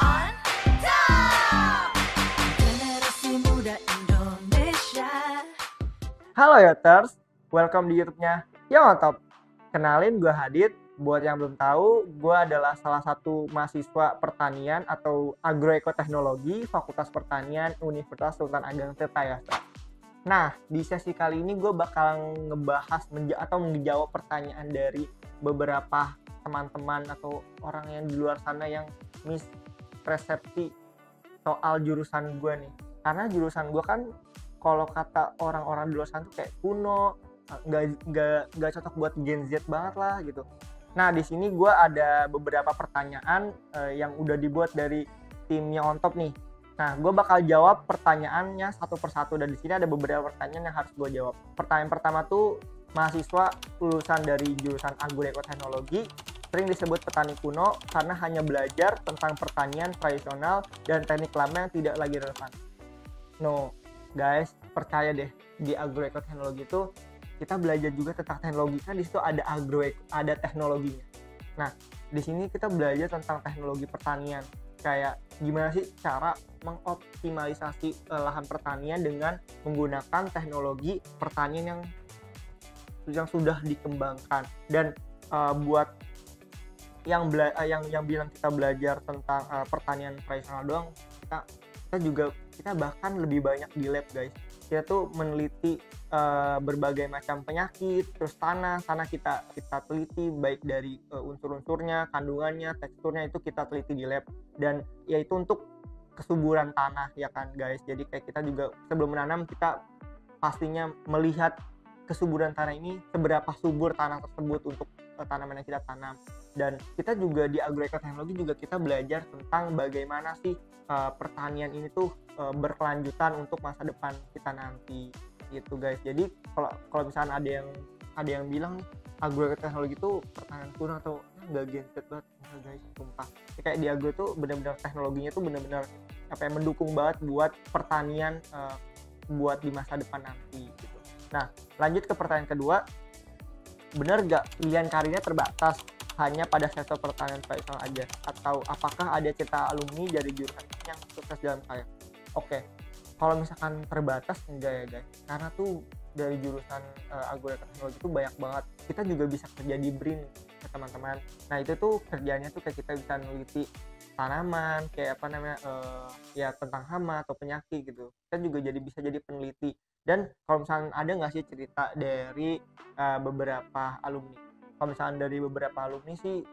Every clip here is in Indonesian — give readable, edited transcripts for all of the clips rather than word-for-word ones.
on top. Generasi muda Indonesia. Halo Yoters, welcome di YouTube-nya Yang On Top. Kenalin, gue Hadid. Buat yang belum tahu, gue adalah salah satu mahasiswa pertanian atau agroekoteknologi Fakultas Pertanian Universitas Sultan Ageng Tirtayasa. Nah, di sesi kali ini gue bakal ngebahas atau menjawab pertanyaan dari beberapa teman-teman atau orang yang di luar sana yang mispersepsi soal jurusan gue nih. Karena jurusan gue kan kalau kata orang-orang di luar sana tuh kayak kuno, nggak cocok buat Gen Z banget lah gitu. Nah, di sini gue ada beberapa pertanyaan yang udah dibuat dari timnya On Top nih. Nah, gue bakal jawab pertanyaannya satu persatu, dan di sini ada beberapa pertanyaan yang harus gue jawab. Pertanyaan pertama tuh, mahasiswa lulusan dari jurusan agroekoteknologi sering disebut petani kuno karena hanya belajar tentang pertanian tradisional dan teknik lama yang tidak lagi relevan. No, guys, percaya deh, di agroekoteknologi itu kita belajar juga tentang teknologi, kan di situ ada ada teknologinya. Nah, di sini kita belajar tentang teknologi pertanian, kayak gimana sih cara mengoptimalisasi lahan pertanian dengan menggunakan teknologi pertanian yang sudah dikembangkan. Dan buat yang bilang kita belajar tentang pertanian tradisional doang, kita bahkan lebih banyak di lab, guys. Kita tuh meneliti berbagai macam penyakit, terus tanah kita teliti baik dari unsur-unsurnya, kandungannya, teksturnya, itu kita teliti di lab. Dan yaitu untuk kesuburan tanah, ya kan guys. Jadi kayak kita juga sebelum menanam, kita pastinya melihat kesuburan tanah ini, seberapa subur tanah tersebut untuk tanaman yang kita tanam. Dan kita juga di agroekoteknologi juga kita belajar tentang bagaimana sih pertanian ini tuh berkelanjutan untuk masa depan kita nanti, gitu guys. Jadi kalau misalnya ada yang bilang nih agroteknologi itu pertanian kuno atau nggak Gen Z banget, enggak guys, sumpah. Kayak di agro itu benar-benar teknologinya tuh benar-benar mendukung banget buat pertanian buat di masa depan nanti gitu. Nah, lanjut ke pertanyaan kedua, benar nggak pilihan karirnya terbatas hanya pada sektor pertanian tradisional aja, atau apakah ada cerita alumni dari jurusan yang sukses dalam karir? Oke, kalau misalkan terbatas, enggak ya guys, karena tuh dari jurusan agroteknologi itu banyak banget. Kita juga bisa kerja di BRIN ya teman-teman. Nah, itu tuh kerjanya tuh kayak kita bisa neliti tanaman, kayak ya tentang hama atau penyakit gitu. Kita juga bisa jadi peneliti. Dan kalau misalnya ada nggak sih cerita dari beberapa alumni? Kalau misalnya dari beberapa alumni sih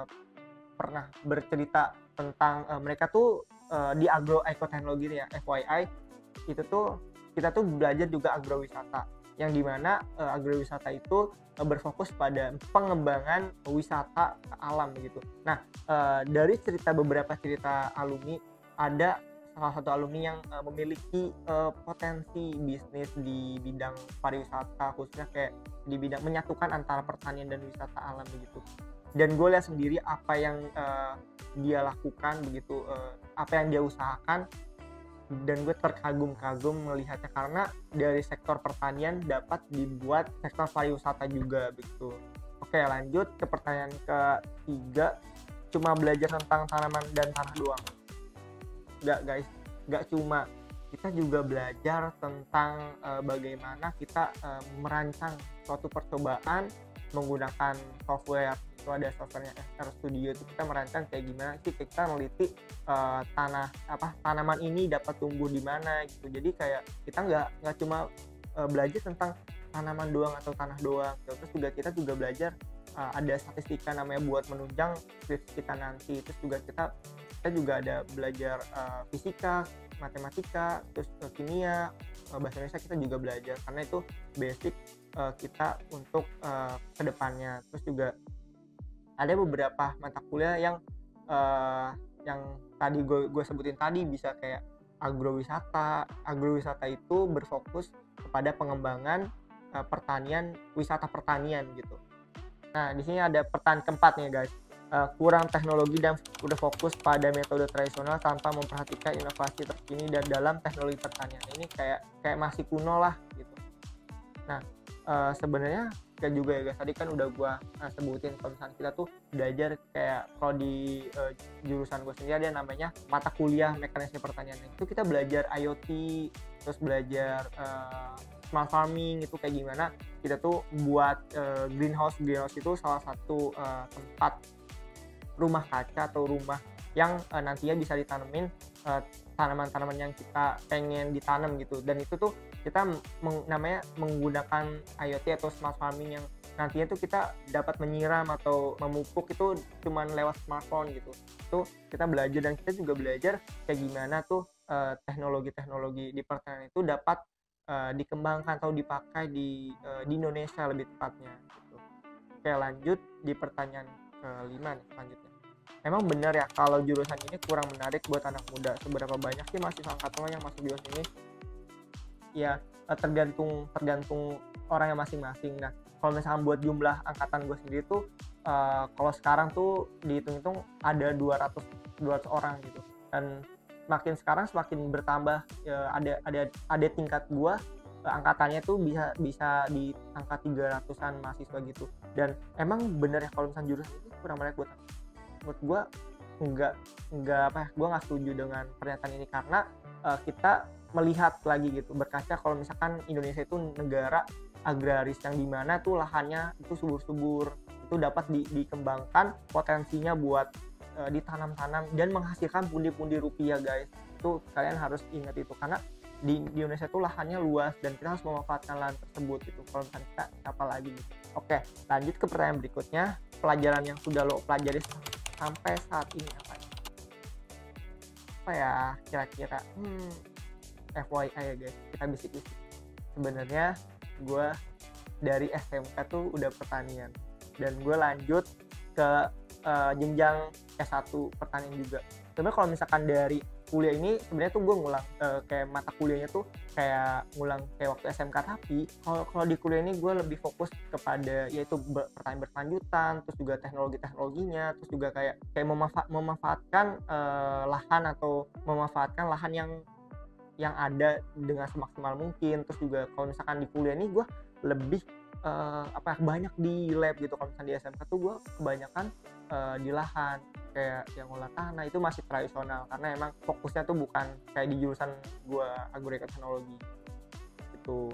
pernah bercerita tentang mereka tuh di agroekoteknologi ya, FYI, itu tuh kita tuh belajar juga agrowisata, yang dimana agrowisata itu berfokus pada pengembangan wisata alam gitu. Nah, dari beberapa cerita alumni, ada salah satu alumni yang memiliki potensi bisnis di bidang pariwisata, khususnya kayak di bidang menyatukan antara pertanian dan wisata alam begitu. Dan gue lihat sendiri apa yang dia lakukan begitu, apa yang dia usahakan, dan gue terkagum-kagum melihatnya, karena dari sektor pertanian dapat dibuat sektor pariwisata juga begitu. Oke, lanjut ke pertanyaan ketiga, cuma belajar tentang tanaman dan tanah doang? Enggak guys, enggak cuma, kita juga belajar tentang bagaimana kita merancang suatu percobaan menggunakan software. Itu ada softwarenya RStudio, itu kita merancang kayak gimana sih kita meliti tanaman ini dapat tumbuh di mana gitu. Jadi kayak kita nggak cuma belajar tentang tanaman doang atau tanah doang gitu. Terus juga kita belajar ada statistika namanya buat menunjang skripsi kita nanti. Terus juga kita juga ada belajar fisika, matematika, terus kimia, bahasa Indonesia kita juga belajar, karena itu basic kita untuk kedepannya. Terus juga ada beberapa mata kuliah yang tadi gue sebutin tadi, bisa kayak agrowisata. Agrowisata itu berfokus kepada pengembangan wisata pertanian gitu. Nah, di sini ada pertanyaan keempat nih guys. Kurang teknologi dan udah fokus pada metode tradisional tanpa memperhatikan inovasi terkini dan dalam teknologi pertanian. Ini kayak masih kuno lah gitu. Nah, sebenarnya kayak juga ya guys, tadi kan udah gua sebutin kalau misalnya kita tuh belajar kayak kalau di jurusan gue sendiri ada namanya mata kuliah mekanisme pertanian. Itu kita belajar IoT, terus belajar smart farming, itu kayak gimana kita tuh buat greenhouse itu salah satu tempat rumah kaca atau rumah yang nantinya bisa ditanemin tanaman-tanaman yang kita pengen ditanam gitu. Dan itu tuh kita namanya menggunakan IoT atau smart farming yang nantinya tuh kita dapat menyiram atau memupuk itu cuman lewat smartphone gitu. Itu kita belajar, dan kita juga belajar kayak gimana tuh teknologi-teknologi di pertanian itu dapat dikembangkan atau dipakai di Indonesia lebih tepatnya gitu. Oke, lanjut di pertanyaan kelima nih selanjutnya. Emang benar ya kalau jurusan ini kurang menarik buat anak muda? Seberapa banyak sih mahasiswa angkatan lo yang masuk jurusan ini? Ya tergantung orangnya masing-masing. Nah, kalau misalkan buat jumlah angkatan gue sendiri tuh kalau sekarang tuh dihitung-hitung ada 200 orang gitu. Dan makin sekarang semakin bertambah, ada tingkat gue angkatannya tuh bisa di angka 300-an mahasiswa gitu. Dan emang bener ya kalau misalnya jurusan ini kurang menarik buat gue enggak apa ya, gue nggak setuju dengan pernyataan ini, karena kita melihat lagi gitu, berkaca kalau misalkan Indonesia itu negara agraris yang dimana tuh lahannya itu subur-subur, itu dapat dikembangkan potensinya buat ditanam-tanam dan menghasilkan pundi-pundi rupiah guys. Itu kalian harus ingat itu, karena di Indonesia tuh lahannya luas dan kita harus memanfaatkan lahan tersebut gitu. Kalau misalnya kita apa lagi gitu. Oke, lanjut ke pertanyaan berikutnya. Pelajaran yang sudah lo pelajari sampai saat ini apa ya kira-kira? FYI ya guys, kita bisik-bisik. Sebenarnya gue dari SMK tuh udah pertanian, dan gue lanjut ke jenjang S1 pertanian juga. Sebenarnya kalau misalkan dari kuliah ini sebenarnya tuh gue ngulang kayak mata kuliahnya tuh kayak ngulang kayak waktu SMK, tapi kalau di kuliah ini gue lebih fokus kepada yaitu pertanian berkelanjutan, terus juga teknologinya, terus juga kayak memanfaatkan lahan atau memanfaatkan lahan yang ada dengan semaksimal mungkin. Terus juga kalau misalkan di kuliah ini gue lebih banyak di lab gitu. Kalau misalkan di SMK tuh gue kebanyakan di lahan kayak yang olah tanah, itu masih tradisional karena emang fokusnya tuh bukan kayak di jurusan gue agroteknologi gitu.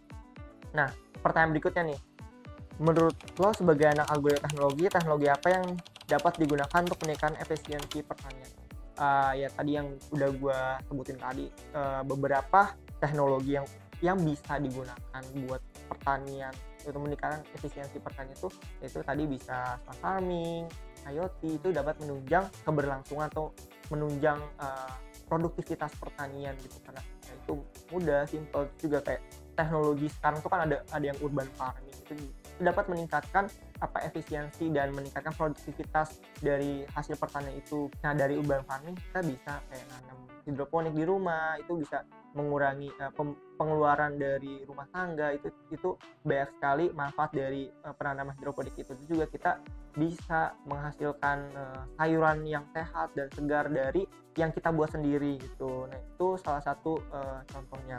Nah, pertanyaan berikutnya nih, menurut lo sebagai anak agroteknologi, teknologi apa yang dapat digunakan untuk meningkatkan efisiensi pertanian? Ya tadi yang udah gue sebutin tadi, beberapa teknologi yang bisa digunakan buat pertanian untuk meningkatkan efisiensi pertanian itu, yaitu tadi bisa smart farming, IoT, itu dapat menunjang keberlangsungan atau menunjang produktivitas pertanian gitu, karena itu mudah, simple. Juga kayak teknologi sekarang tuh kan ada yang urban farming, itu dapat meningkatkan efisiensi dan meningkatkan produktivitas dari hasil pertanian itu. Nah, dari urban farming kita bisa kayak nanam hidroponik di rumah, itu bisa mengurangi pengeluaran dari rumah tangga. Itu banyak sekali manfaat dari penanaman hidroponik itu. Juga kita bisa menghasilkan sayuran yang sehat dan segar dari yang kita buat sendiri gitu. Nah, itu salah satu contohnya.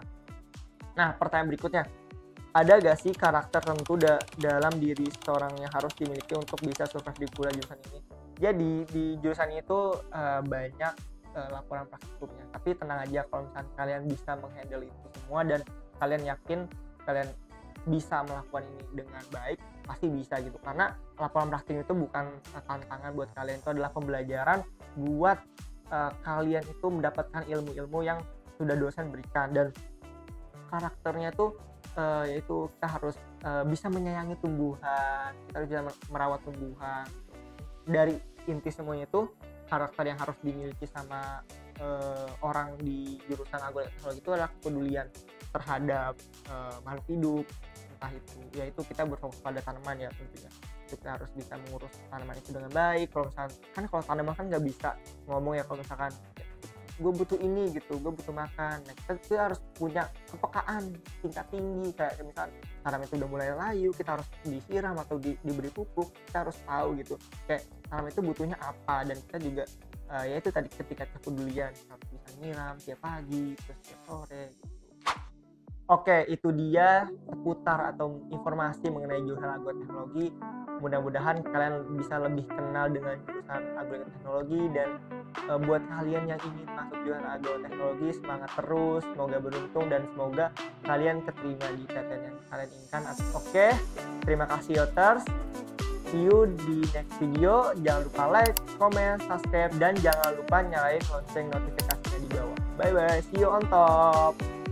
Nah, pertanyaan berikutnya, ada gak sih karakter tertentu dalam diri seseorang yang harus dimiliki untuk bisa sukses di kuliah jurusan ini? Jadi di jurusan itu banyak laporan praktikumnya, tapi tenang aja kalau misalnya kalian bisa menghandle itu semua dan kalian yakin kalian bisa melakukan ini dengan baik, pasti bisa gitu. Karena laporan praktik itu bukan tantangan buat kalian, itu adalah pembelajaran buat kalian itu mendapatkan ilmu-ilmu yang sudah dosen berikan. Dan karakternya tuh yaitu kita harus bisa menyayangi tumbuhan, kita harus bisa merawat tumbuhan. Dari inti semuanya itu karakter yang harus dimiliki sama orang di jurusan agroteknologi itu adalah kepedulian terhadap makhluk hidup, entah itu yaitu kita berfokus pada tanaman ya tentunya. Kita harus bisa mengurus tanaman itu dengan baik. Kalau misalkan kalau tanaman kan nggak bisa ngomong ya, kalau misalkan gue butuh ini gitu, gue butuh makan. Nah, kita harus punya kepekaan tingkat tinggi, kayak misalkan tanaman itu udah mulai layu, kita harus disiram atau diberi pupuk. Kita harus tahu gitu kayak tanaman itu butuhnya apa, dan kita juga ya itu tadi ketika kepedulian, kita harus bisa nyiram tiap pagi terus tiap sore gitu. Oke, itu dia seputar atau informasi mengenai jurusan agroteknologi. Mudah-mudahan kalian bisa lebih kenal dengan jurusan agroteknologi dan buat kalian yang ingin masuk jurusan agroteknologi, semangat terus, semoga beruntung dan semoga kalian keterima di PTN yang kalian inginkan. Oke, terima kasih Yoters. See you di next video. Jangan lupa like, comment, subscribe, dan jangan lupa nyalain lonceng notifikasinya di bawah. Bye bye, see you on top.